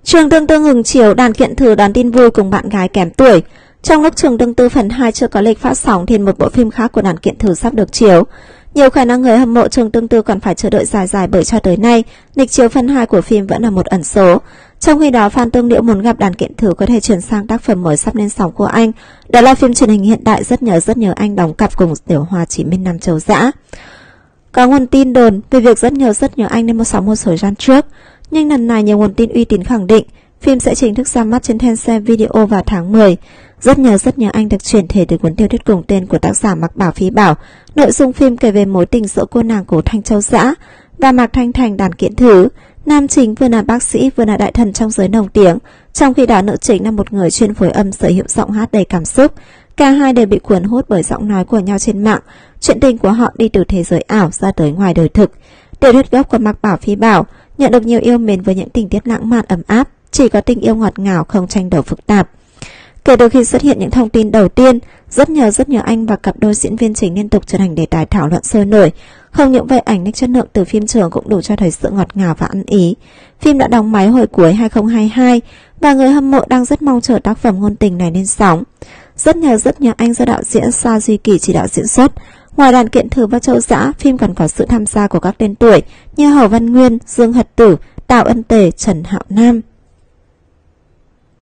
Trường Tương Tư ngừng chiếu, đàn kiện thử đón tin vui cùng bạn gái kém tuổi. Trong lúc Trường Tương Tư phần 2 chưa có lịch phát sóng thì một bộ phim khác của đàn kiện thử sắp được chiếu. Nhiều khả năng người hâm mộ Trường Tương Tư còn phải chờ đợi dài bởi cho tới nay, lịch chiếu phần 2 của phim vẫn là một ẩn số. Trong khi đó, fan Tương Liễu muốn gặp đàn kiện thử có thể chuyển sang tác phẩm mới sắp lên sóng của anh. Đó là phim truyền hình hiện đại Rất nhớ anh đóng cặp cùng Tiểu Hoa Chí Minh Nam Châu Dã. Có nguồn tin đồn về việc Rất nhớ anh nên mua sắm một thời gian trước, nhưng lần này nhiều nguồn tin uy tín khẳng định phim sẽ chính thức ra mắt trên Tencent Video vào tháng 10. Rất nhớ anh được chuyển thể từ cuốn tiểu thuyết cùng tên của tác giả Mạc Bảo Phi Bảo. Nội dung phim kể về mối tình giữa cô nàng Cố Thanh Châu Dã và Mạc Thanh Thành đàn kiện thử. Nam chính vừa là bác sĩ vừa là đại thần trong giới nổi tiếng, trong khi đó nữ chính là một người chuyên phối âm sở hữu giọng hát đầy cảm xúc. Cả hai đều bị cuốn hút bởi giọng nói của nhau trên mạng. Chuyện tình của họ đi từ thế giới ảo ra tới ngoài đời thực. Tiểu thuyết gốc của Mạc Bảo Phi Bảo nhận được nhiều yêu mến với những tình tiết lãng mạn ấm áp, chỉ có tình yêu ngọt ngào không tranh đấu phức tạp. Kể từ khi xuất hiện những thông tin đầu tiên, Rất nhớ anh và cặp đôi diễn viên chính liên tục trở thành đề tài thảo luận sôi nổi. Không những vậy, ảnh chất lượng từ phim trường cũng đủ cho thấy sự ngọt ngào và ăn ý. Phim đã đóng máy hồi cuối 2022 và người hâm mộ đang rất mong chờ tác phẩm ngôn tình này lên sóng. Rất nhớ anh do đạo diễn Sa Duy Kỳ chỉ đạo diễn xuất. Ngoài đàn kiện thử và Châu Dã, phim còn có sự tham gia của các tên tuổi như Hầu Văn Nguyên, Dương Hật Tử, Đào Ân Tề, Trần Hạo Nam.